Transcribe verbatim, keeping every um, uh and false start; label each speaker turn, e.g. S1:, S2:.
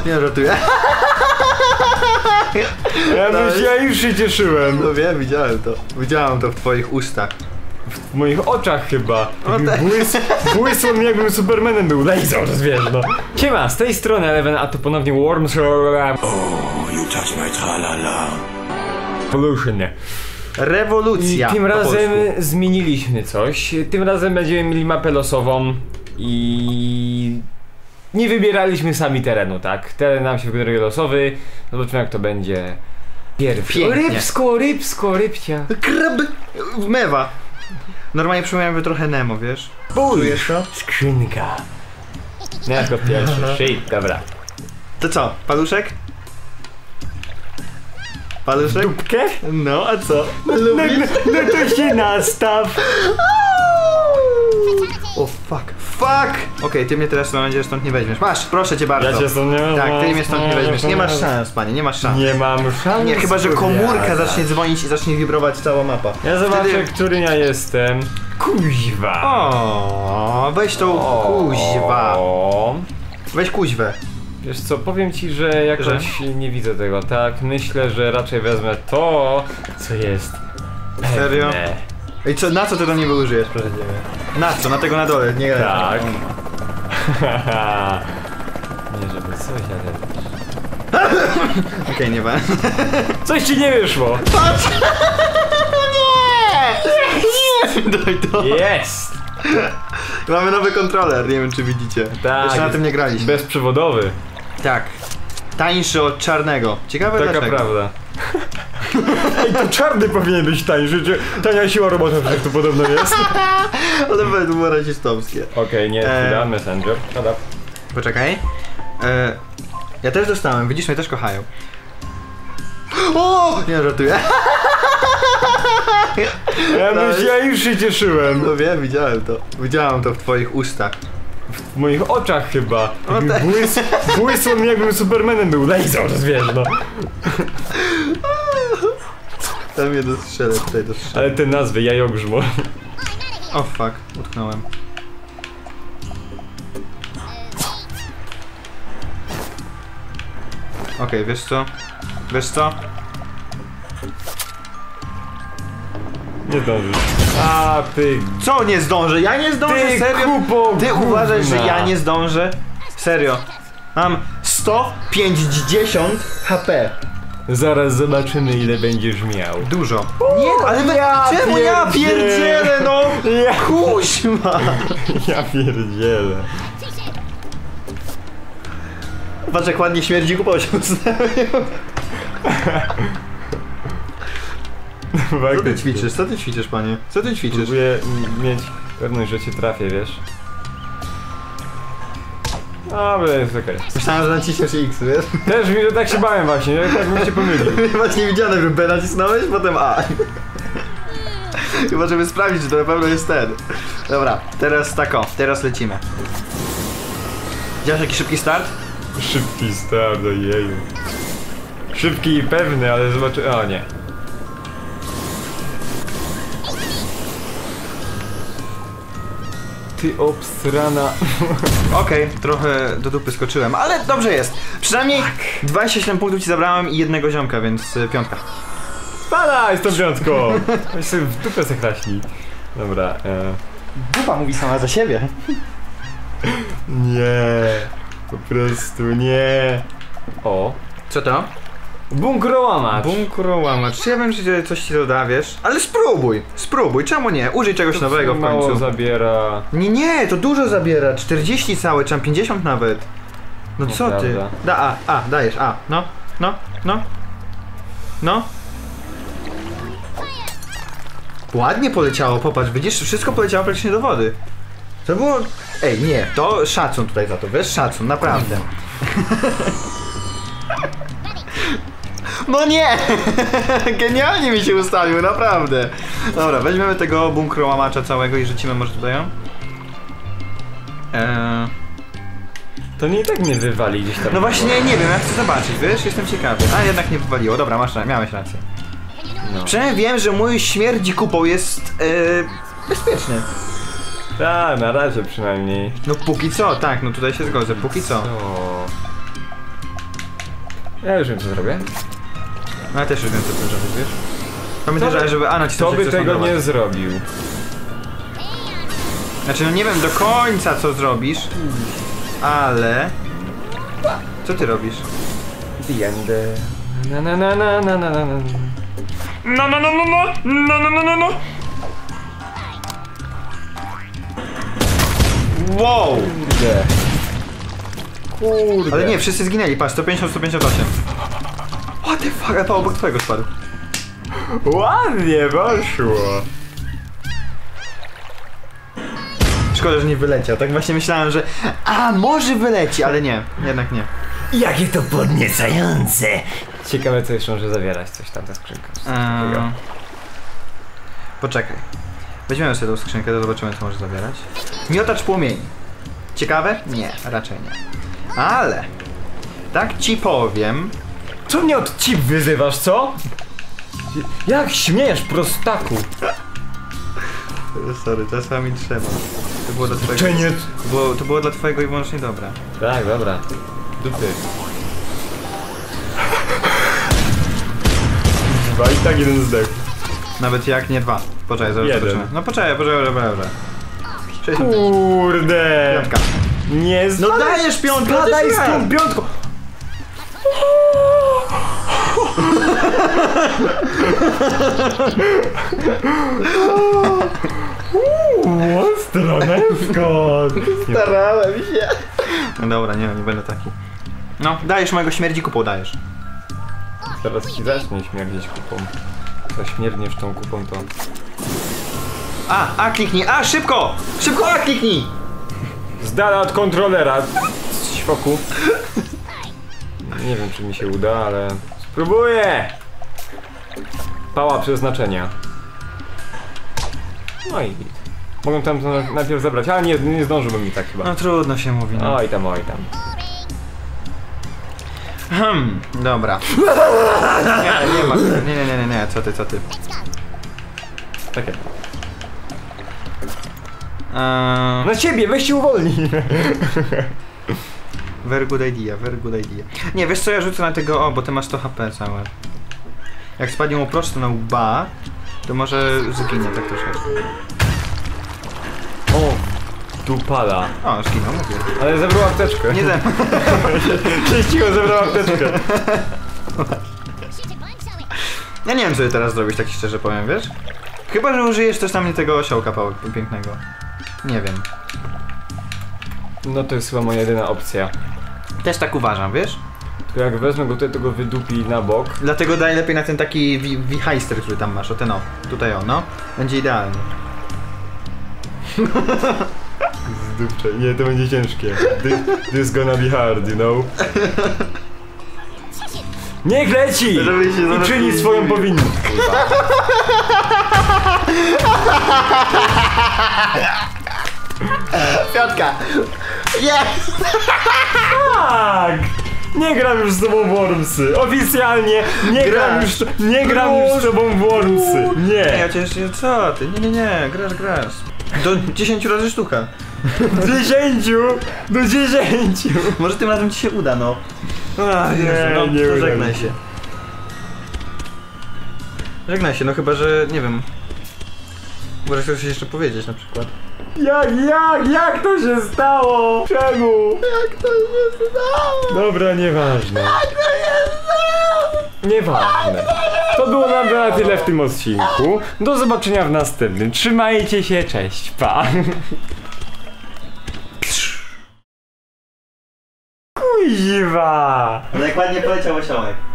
S1: Nie żartuję.
S2: Ja, myśl, ja już się cieszyłem.
S1: No wiem, widziałem to. Widziałem to w twoich ustach.
S2: W moich oczach chyba.
S1: No tak.
S2: Błys, błysło mi, jakbym Supermanem był. Laser, wiesz, no. Siema, z tej strony Eleven, a to ponownie Worms.
S3: Oh, you touch my tra-la-la.
S2: Revolution.
S1: Rewolucja.
S2: I tym
S1: po
S2: razem
S1: polsku.
S2: zmieniliśmy coś. Tym razem będziemy mieli mapę losową i nie wybieraliśmy sami terenu, tak? Teren nam się wybrał losowy. Zobaczymy, jak to będzie. Pierwszy.
S1: Pięknie.
S2: Rybsko, rybsko, rybcia.
S1: Krab mewa. Normalnie przypomniałem trochę Nemo, wiesz? Czujesz to?
S2: Skrzynka. No ja tylko pierwszy. Shit, dobra.
S1: To co, paluszek? Paluszek?
S2: Dupkę?
S1: No, a co?
S2: No, no, no to się nastaw.
S1: O fuck, fuck! Okej, okay, ty mnie teraz mam nadzieję, że stąd nie weźmiesz. Masz, proszę cię bardzo.
S2: Ja cię stąd nie wezmę.
S1: Tak, ty mnie stąd nie weźmiesz. Nie masz szans, panie, nie masz szans.
S2: Nie mam szans.
S1: Nie, chyba że komórka zacznie dzwonić i zacznie wibrować cała mapa.
S2: Ja zobaczę,
S1: Wtedy...
S2: którym ja jestem. Kuźwa.
S1: O, weź tą kuźwa. Weź kuźwę.
S2: Wiesz co, powiem ci, że jakoś że? nie widzę tego, tak? Myślę, że raczej wezmę to, co jest pewne.
S1: Serio? I co, na co ty do mnie użyjesz, proszę ciebie? Na co? Na tego na dole, nie
S2: tak. Nie, żeby coś, ale...
S1: Okej, okay, nie wiem.
S2: Coś ci nie wyszło!
S1: Patrz! Nie! Nie! Daj to!
S2: Jest!
S1: Mamy nowy kontroler, nie wiem czy widzicie.
S2: Tak.
S1: Jeszcze na tym nie graliśmy.
S2: Bezprzewodowy.
S1: Tak. Tańszy od czarnego. Ciekawe
S2: Taka
S1: dlaczego.
S2: prawda. Ej, to czarny powinien być tańszy. Tania siła robota przecież tu podobno jest.
S1: Ale to było rasistowskie.
S2: Okej, okay, nie, chwila, e... Messenger. Tada.
S1: Poczekaj. E... Ja też dostałem, widzisz, mnie też kochają. O! Nie żartuję.
S2: Ja, myśl, ja już się cieszyłem.
S1: No wiem, widziałem to. Widziałem to w twoich ustach.
S2: W moich oczach chyba.
S1: No tak.
S2: Błys, błysło mi, jakbym Supermanem był. Laser, wiesz, no.
S1: Tam je dostrzelę, tutaj dostrzelę.
S2: Ale te nazwy, jajogrzmo.
S1: O oh, fuck, utknąłem. Okej, okay, wiesz co? Wiesz co?
S2: Nie zdążysz. A ty...
S1: Co nie zdążę? Ja nie zdążę,
S2: ty,
S1: serio?
S2: Kupo,
S1: ty
S2: gówna.
S1: uważasz, że ja nie zdążę? Serio. Mam sto pięćdziesiąt H P.
S2: Zaraz zobaczymy, ile będziesz miał.
S1: Dużo. Nie, ale ja czemu ja pierdzielę, no?
S2: Ja...
S1: Kuźma.
S2: Ja pierdzielę.
S1: Patrz jak ładnie śmierdzi kupą się ustawił. Co ty ćwiczysz? Co ty ćwiczysz, panie? Co ty ćwiczysz?
S2: Próbuję mieć pewność, że cię trafię, wiesz? Dobra, jest okej. Okay.
S1: Myślałem, że naciśniesz X, wiesz?
S2: Też mi, że tak się bałem właśnie, jak tak bym cię pomylił.
S1: Właśnie widziane, że B nacisnąłeś, potem A. Chyba, żeby sprawdzić, czy to na pewno jest ten. Dobra, teraz tak o, teraz lecimy. Widziałeś jaki szybki start?
S2: Szybki start, ojeju. Szybki i pewny, ale zobaczy... O nie. Ty obsrana.
S1: Okej, okay, trochę do dupy skoczyłem, ale dobrze jest. Przynajmniej tak. dwadzieścia siedem punktów ci zabrałem i jednego ziomka, więc y, piątka.
S2: Spadaj z tą piątką! Weź sobie w dupę se chlaśnij. Dobra, e...
S1: Dupa mówi sama za siebie.
S2: Nie, po prostu nie. O.
S1: Co to?
S2: Bunkrołamacz.
S1: Bunkrołamacz. Czy ja wiem, że coś ci to da, wiesz? Ale spróbuj, spróbuj, czemu nie? Użyj czegoś
S2: to
S1: nowego w końcu.
S2: Mało zabiera.
S1: Nie, nie, to dużo zabiera. czterdzieści całe, czy tam pięćdziesiąt nawet. No co ty? Da, a, a, dajesz, a, no, no, no. No. Ładnie poleciało, popatrz, widzisz, wszystko poleciało praktycznie do wody. To było... Ej, nie, to szacun tutaj za to, wiesz, szacun, naprawdę. No nie! Genialnie mi się ustawił, naprawdę. Dobra, weźmiemy tego bunkrołamacza całego i rzucimy może tutaj ją. Eee...
S2: To nie i tak mnie wywali gdzieś tam.
S1: No właśnie, nie wiem, ja chcę zobaczyć, wiesz, jestem ciekawy. A jednak nie wywaliło, dobra, masz, miałeś rację. No. Przynajmniej wiem, że mój śmierdzi kupą jest e, bezpieczny.
S2: Tak, na razie przynajmniej.
S1: No póki co, tak, no tutaj się zgodzę, póki co.
S2: co? Ja już wiem co zrobię.
S1: No ja też już wiem co ty zrobić, wiesz? Pamiętaj,
S2: To by-
S1: że żeby Ano ci
S2: To
S1: coś
S2: by
S1: coś
S2: tego
S1: montować.
S2: nie zrobił.
S1: Znaczy no nie wiem do końca co zrobisz, ale... Co ty robisz?
S2: The end. Na na na na na na na na. No no no no no no no no no no.
S1: Wow!
S2: Kurde. Kurde.
S1: Ale nie, wszyscy zginęli, patrz, sto pięćdziesiąt, sto pięćdziesiąt osiem. What the fuck, a to obok twojego spadł.
S2: Ładnie poszło.
S1: Szkoda, że nie wyleciał, tak właśnie myślałem, że... A, może wyleci, ale nie, jednak nie.
S2: Jakie to podniecające. Ciekawe co jeszcze może zawierać coś tam ta skrzynka.
S1: Eee... Poczekaj. Weźmiemy sobie tą skrzynkę, to zobaczymy co może zawierać. Miotacz płomieni. Ciekawe? Nie, raczej nie. Ale... Tak ci powiem...
S2: Co mnie od cip wyzywasz, co? Jak śmiesz, prostaku?
S1: Sorry, czasami trzeba. To było dla twojego...
S2: Czenie...
S1: To było, to było dla twojego i wyłącznie dobra.
S2: Tak, dobra. Dupy. Dwa i tak jeden zdech.
S1: Nawet jak nie dwa. Poczekaj, zaraz
S2: Jeden.
S1: zobaczymy. No poczekaj, poczekaj, dobra, dobra. sześćdziesiąt pięć.
S2: Kurde.
S1: Piątka.
S2: Nie
S1: No
S2: spadaj,
S1: dajesz piątkę,
S2: spadaj
S1: też
S2: z tą
S1: raz.
S2: piątką. Uuu, stroneczko.
S1: Starałem się. No dobra, nie, nie będę taki. No, dajesz mojego śmierdzi kupą, dajesz.
S2: Teraz ci zacznie śmierdzić kupą. Co śmierdzisz tą kupą to...
S1: A, A kliknij, A szybko! Szybko A kliknij!
S2: Z dala od kontrolera. Śwoku. Nie wiem czy mi się uda, ale... Spróbuję! Pała przeznaczenia. No i... Mogę tam to najpierw zebrać, ale nie, nie zdążyłbym mi tak chyba.
S1: No trudno się mówi, no.
S2: Oj tam, oj tam.
S1: Hmm, dobra. Nie, nie ma, nie, nie, nie, nie, nie, co ty, co ty.
S2: Takie.
S1: Eee,
S2: Na ciebie, weź się uwolnij!
S1: very good idea, very good idea. Nie, wiesz co, ja rzucę na tego, o, bo ty masz sto H P całe. Jak spadnie mu prosto na łba, to może zginie tak troszeczkę.
S2: O! Dupala.
S1: O, zginął, mówię.
S2: Ale zebrał apteczkę.
S1: Nie ze mną.
S2: Cześciło zebrał apteczkę.
S1: Ja nie wiem co ty teraz zrobić, tak ci szczerze powiem, wiesz? Chyba, że użyjesz też na mnie tego osiołka pał- pięknego. Nie wiem.
S2: No to jest chyba moja jedyna opcja.
S1: Też tak uważam, wiesz?
S2: Tylko jak wezmę go tutaj, to go wydupi na bok.
S1: Dlatego daj lepiej na ten taki wichajster, który tam masz, o ten o. Tutaj o, no. Będzie idealnie.
S2: Zdupcze. Nie, to będzie ciężkie. This, this gonna be hard, you know? Niech leci!
S1: Żeby się
S2: I
S1: zaraz
S2: czyni
S1: nie
S2: swoją
S1: zdziwił.
S2: powinność.
S1: Piątka! Yes!
S2: Tak! Nie gram już z tobą w Wormsy. Oficjalnie nie gram
S1: Grasz.
S2: już, nie gram już z tobą w Wormsy.
S1: Nie, ja
S2: Nie.
S1: cię jeszcze, co ty? Nie, nie, nie, grasz, grasz. Do dziesięciu razy sztuka.
S2: Dziesięciu do dziesięciu.
S1: Może tym razem ci się uda, no. Ach,
S2: Nie,
S1: Jezu, no,
S2: nie
S1: to
S2: uda
S1: żegnaj
S2: mi
S1: się. Żegnaj się, no chyba, że, nie wiem. Może chcesz coś jeszcze powiedzieć na przykład.
S2: Jak, jak, jak to się stało? Czemu?
S1: Jak to się stało?
S2: Dobra, nieważne.
S1: Jak to się stało?
S2: Nieważne. To było nam na tyle w tym odcinku. Do zobaczenia w następnym. Trzymajcie się, cześć, pa. Kuźwa.
S1: Ale jak ładnie poleciał osiołek.